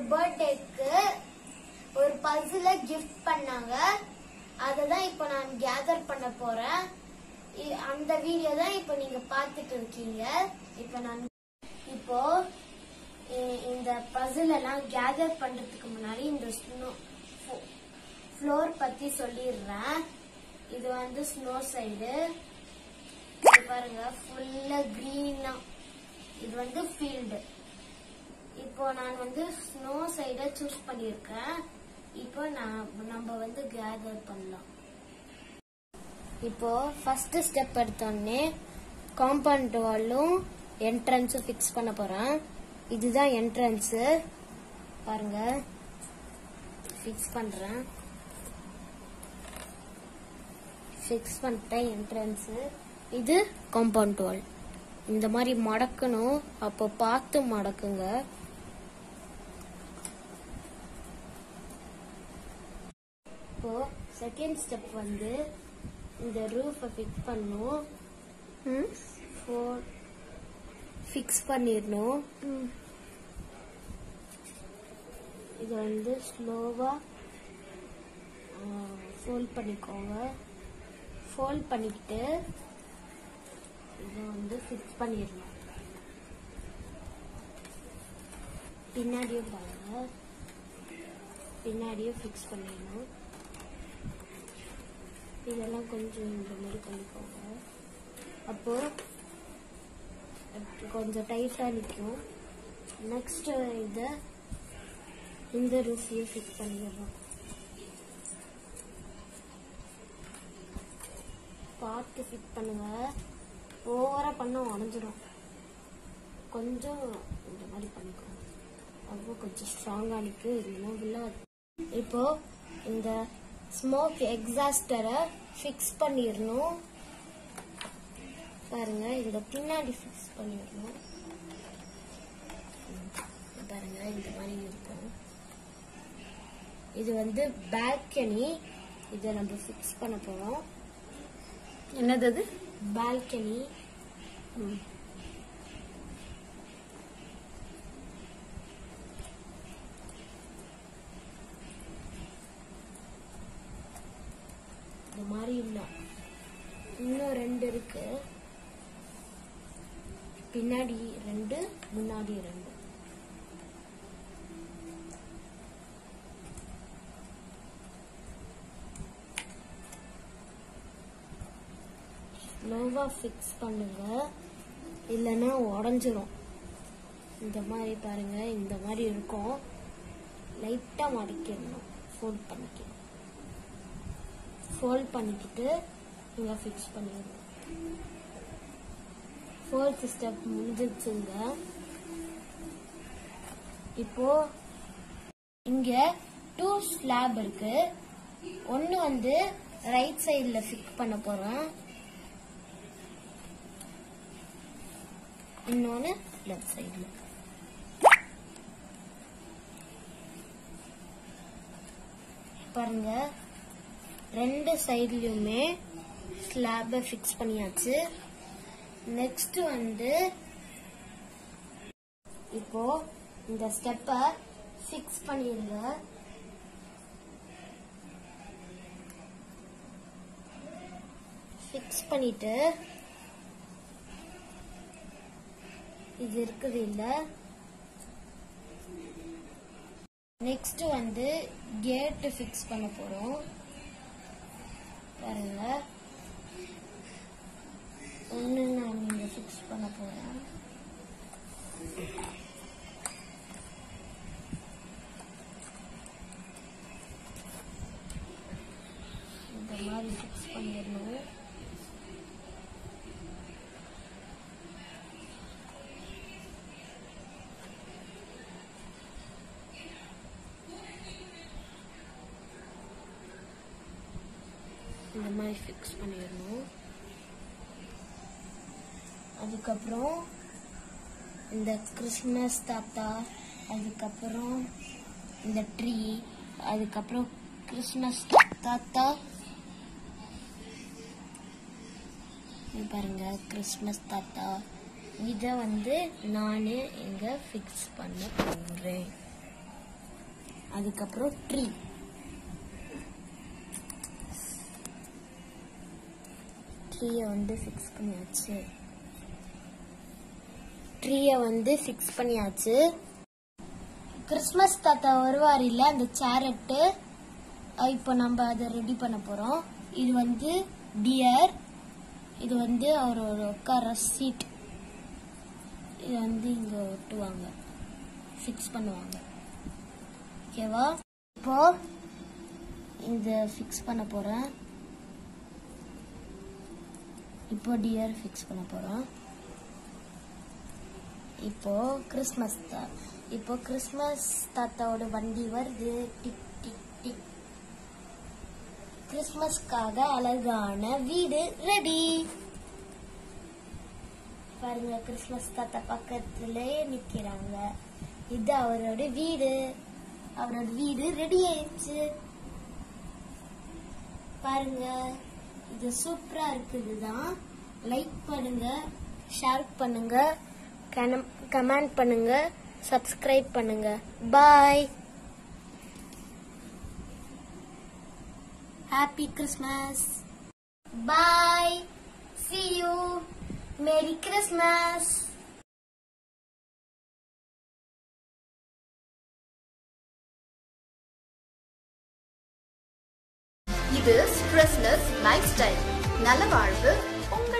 பர்த்டேக்கு ஒரு பசில கிஃப்ட் பண்ணாங்க. அததான் இப்ப நான் கேதர் பண்ண போறேன். அந்த வீடியோ தான் இப்ப நீங்க பாத்துட்டு இருக்கீங்க. இப்போ இந்த பசில் எல்லாம் கேதர் பண்றதுக்கு முன்னாடி இந்த ஃப்ளோர் பத்தி சொல்லிடுறேன். இது வந்து ஸ்னோ சைடு பாருங்க, ஃபுல்லா கிரீனா. இது வந்து ஃபீல்டு. இப்போ நான் வந்து ஸ்னோ சைட சூஸ் பண்ணிருக்கேன். இப்போ நம்ம வந்து கேதர் பண்ணலாம். இப்போ ஃபர்ஸ்ட் ஸ்டெப் எடுத்தோடனே காம்பவுண்ட் வாலும் என்ட்ரன்ஸும் ஃபிக்ஸ் பண்ண போறேன். இதுதான் என்ட்ரன்ஸ் பாருங்க, ஃபிக்ஸ் பண்றேன். ஃபிக்ஸ் பண்ணிட்டேன் என்ட்ரன்ஸ். இது காம்பவுண்ட் வால். இந்த மாதிரி மடக்கணும், அப்போ பார்த்து மடக்குங்க. இப்போ செகண்ட் ஸ்டெப் வந்து இந்த ரூஃபை ஃபிக்ஸ் பண்ணணும். ஃபிக்ஸ் பண்ணிடணும். இது வந்து ஸ்லோவா ஃபோல்ட் பண்ணிக்கோங்க. ஃபோல்ட் பண்ணிக்கிட்டு இதை வந்து ஃபிக்ஸ் பண்ணிடணும். பின்னாடியும் பாருங்க, பின்னாடியும் ஃபிக்ஸ் பண்ணிடணும். இதெல்லாம் கொஞ்சம் இந்த மாதிரி பண்ணிக்கோங்க. அப்போ கொஞ்சம் டைட்டா நிற்கும். நெக்ஸ்ட் இந்த ரூஃபையும் ஃபிக்ஸ் பண்ணிடணும். பார்த்து ஃபிட் பண்ணுங்க, ஓவரா பண்ண உடஞ்சிடும். கொஞ்சம் இந்த மாதிரி பண்ணிக்கோங்க, அப்போ கொஞ்சம் ஸ்ட்ராங்கா நிற்கும். இல்லைன்னா விழாது. இப்போ இந்த ஸ்மோக் எக்ஸாஸ்டரை ஃபிக்ஸ் பண்ணிடணும். பாருங்க, இந்த பின்னாடி ஃபிக்ஸ் பண்ணிடணும். பாருங்க, இந்த மாதிரி இருக்கும். இது வந்து பால்கனி. இதை நம்ம ஃபிக்ஸ் பண்ண போறோம். என்னது அது? பால்கனி. இந்த மாதிரி இல்லை, இன்னும் 2 இருக்கு. பின்னாடி 2, முன்னாடி 2. ஸ்லோவா ஃபிக்ஸ் பண்ணுங்க, இல்லைன்னா உடஞ்சிரும். இந்த மாதிரி பாருங்க, இந்த மாதிரி இருக்கும். லைட்டா மடிக்கணும். ஃபோல்ட் பண்ணிக்கணும். ஃபோல்ட் பண்ணிக்கிட்டு இங்க ஃபிக்ஸ் பண்ணிடணும். 4th step முடிஞ்சிருச்சுங்க. இப்போ இங்க 2 ஸ்லாப் இருக்கு. ஒன்னு வந்து ரைட் சைடுல ஃபிக்ஸ் பண்ண போறோம், இன்னொன்னு லெஃப்ட் சைடுல. பாருங்க, 2 சைடுலயுமே ஸ்லாபை ஃபிக்ஸ் பண்ணியாச்சு. நெக்ஸ்ட் வந்து இப்போ இந்த ஸ்டெப்பை ஃபிக்ஸ் பண்ணிடுங்க. ஃபிக்ஸ் பண்ணிட்டு இது இருக்குது இல்ல, நெக்ஸ்ட் வந்து கேட் ஃபிக்ஸ் பண்ண போறோம். பாருங்க, ஒன்னு நான் இங்க ஃபிக்ஸ் பண்ண போறேன். இந்த மாதிரி ஃபிக்ஸ் பண்ணிடணும். இந்த மாதிரி ஃபிக்ஸ் பண்ணிடணும். அதுக்கப்புறம் இந்த கிறிஸ்மஸ் தாத்தா, அதுக்கப்புறம் இந்த ட்ரீ, அதுக்கப்புறம் கிறிஸ்மஸ் தாத்தா, பாருங்க கிறிஸ்மஸ் தாத்தா. இதை வந்து நானு இங்க ஃபிக்ஸ் பண்ண போறேன். அதுக்கப்புறம் ட்ரீ. ட்ரீயை வந்து ஃபிக்ஸ் பண்ணியாச்சு. கிறிஸ்மஸ் தாத்தா வருவார் இல்ல, அந்த சேரட்டு. இப்போ நம்ம அதை ரெடி பண்ண போறோம். இது வந்து டியர், இது வந்து அவரோட உட்கார சீட். இது வந்து இங்க ஒட்டுவாங்க, ஃபிக்ஸ் பண்ணுவாங்க. ஓகேவா? இப்போ இந்த ஃபிக்ஸ் பண்ண போறேன். இப்போ டியர் ஃபிக்ஸ் பண்ண போறோம். இப்போ கிறிஸ்மஸ் தாத்தாவோட வண்டி வருது. Tick tick tick. கிறிஸ்மஸ்க்காக அழகான வீடு ரெடி. பாருங்க, கிறிஸ்மஸ் தாத்தா பக்கத்திலே நிக்கிறாங்க. இது அவரோட வீடு. அவரோட வீடு ரெடி ஆயிடுச்சு. பாருங்க, இது சூப்பரா இருக்குதுதான். லைக் பண்ணுங்க, ஷேர் பண்ணுங்க, கமெண்ட் பண்ணுங்க, சப்ஸ்கிரைப் பண்ணுங்க. Bye. Happy Christmas. Bye. See you. Merry Christmas. இது ஸ்ட்ரெஸ்லெஸ் லைஃப் ஸ்டைல். நல்ல வாழ்வு உங்கள்